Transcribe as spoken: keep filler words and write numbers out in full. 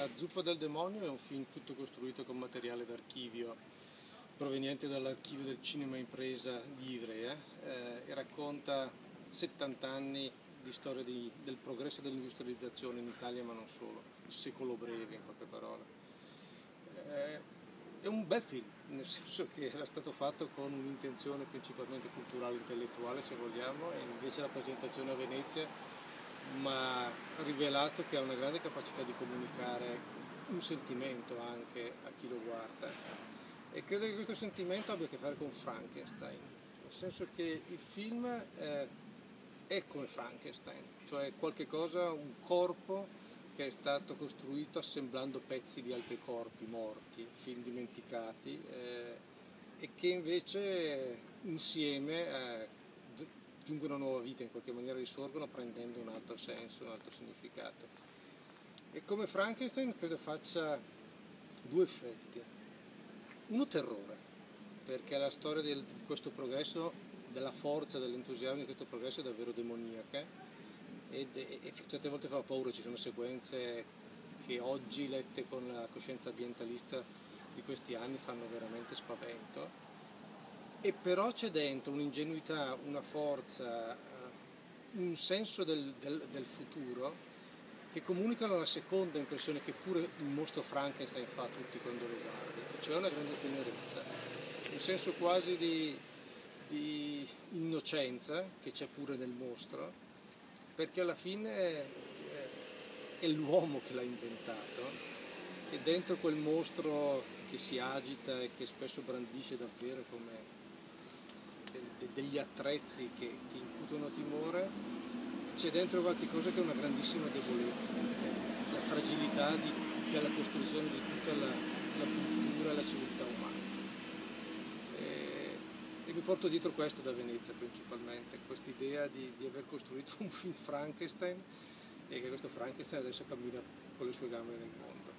La zuppa del demonio è un film tutto costruito con materiale d'archivio proveniente dall'archivio del cinema impresa di Ivrea eh, e racconta settanta anni di storia di, del progresso dell'industrializzazione in Italia, ma non solo, il secolo breve in poche parole. Eh, è un bel film, nel senso che era stato fatto con un'intenzione principalmente culturale e intellettuale, se vogliamo, e invece la presentazione a Venezia mi ha rivelato che ha una grande capacità di comunicare un sentimento anche a chi lo guarda, e credo che questo sentimento abbia a che fare con Frankenstein, nel senso che il film eh, è come Frankenstein, cioè qualche cosa, un corpo che è stato costruito assemblando pezzi di altri corpi morti, film dimenticati, eh, e che invece insieme eh, giungono a nuova vita, in qualche maniera risorgono prendendo un altro senso, un altro significato. E come Frankenstein credo faccia due effetti. Uno, terrore, perché la storia del, di questo progresso, della forza, dell'entusiasmo di questo progresso è davvero demoniaca ed, e, e certe volte fa paura. Ci sono sequenze che oggi, lette con la coscienza ambientalista di questi anni, fanno veramente spavento. E però c'è dentro un'ingenuità, una forza, un senso del, del, del futuro che comunicano la seconda impressione che pure il mostro Frankenstein fa a tutti quando lo guardi, cioè una grande tenerezza, un senso quasi di, di innocenza che c'è pure nel mostro, perché alla fine è, è l'uomo che l'ha inventato, e dentro quel mostro che si agita e che spesso brandisce davvero come degli attrezzi che ti incutono timore, c'è dentro qualche cosa che è una grandissima debolezza, la fragilità di, della costruzione di tutta la, la cultura e la civiltà umana. E, e mi porto dietro questo da Venezia principalmente, questa idea di, di aver costruito un film Frankenstein, e che questo Frankenstein adesso cammina con le sue gambe nel mondo.